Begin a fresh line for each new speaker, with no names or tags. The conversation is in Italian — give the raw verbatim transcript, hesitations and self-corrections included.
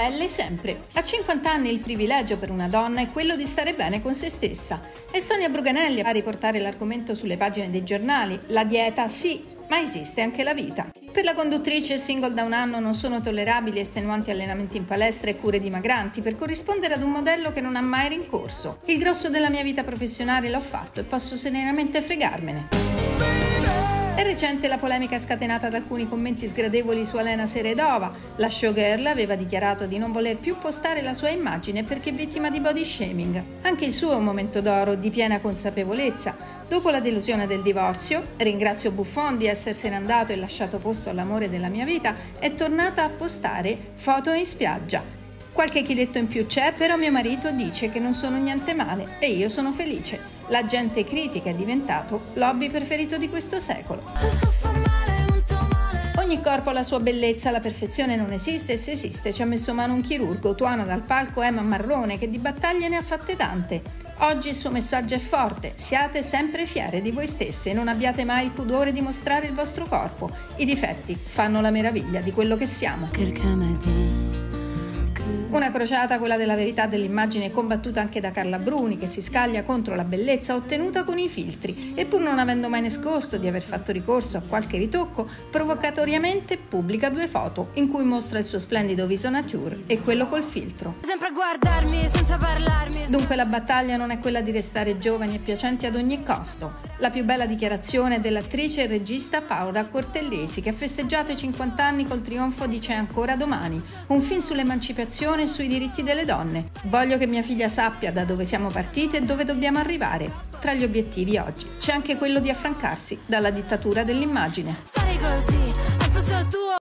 Belle sempre. A cinquanta anni il privilegio per una donna è quello di stare bene con se stessa. E Sonia Bruganelli a riportare l'argomento sulle pagine dei giornali. La dieta sì, ma esiste anche la vita. Per la conduttrice single da un anno non sono tollerabili estenuanti allenamenti in palestra e cure dimagranti per corrispondere ad un modello che non ha mai rincorso. Il grosso della mia vita professionale l'ho fatto e posso serenamente fregarmene. È recente la polemica scatenata da alcuni commenti sgradevoli su Elena Seredova. La showgirl aveva dichiarato di non voler più postare la sua immagine perché vittima di body shaming. Anche il suo è un momento d'oro di piena consapevolezza. Dopo la delusione del divorzio, ringrazio Buffon di essersene andato e lasciato posto all'amore della mia vita, è tornata a postare foto in spiaggia. Qualche chiletto in più c'è, però mio marito dice che non sono niente male e io sono felice. La gente critica è diventato l'hobby preferito di questo secolo. Ogni corpo ha la sua bellezza, la perfezione non esiste e se esiste ci ha messo mano un chirurgo. Tuona dal palco Emma Marrone che di battaglie ne ha fatte tante. Oggi il suo messaggio è forte: siate sempre fiere di voi stesse e non abbiate mai il pudore di mostrare il vostro corpo. I difetti fanno la meraviglia di quello che siamo. Una crociata, quella della verità dell'immagine, combattuta anche da Carla Bruni, che si scaglia contro la bellezza ottenuta con i filtri e pur non avendo mai nascosto di aver fatto ricorso a qualche ritocco, provocatoriamente pubblica due foto in cui mostra il suo splendido viso nature e quello col filtro.
Sempre a guardarmi senza parlarmi.
Dunque la battaglia non è quella di restare giovani e piacenti ad ogni costo. La più bella dichiarazione è dell'attrice e regista Paola Cortellesi, che ha festeggiato i cinquanta anni col trionfo di C'è ancora domani, un film sull'emancipazione e sui diritti delle donne. Voglio che mia figlia sappia da dove siamo partite e dove dobbiamo arrivare. Tra gli obiettivi oggi c'è anche quello di affrancarsi dalla dittatura dell'immagine.
Fare così al posto tuo.